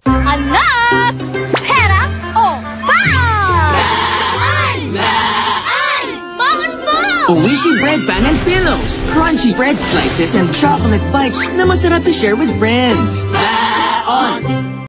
Anak! Pera o bang! Bangon po! Oishi bread pan and pillows, crunchy bread slices and chocolate bites na masarap to share with friends.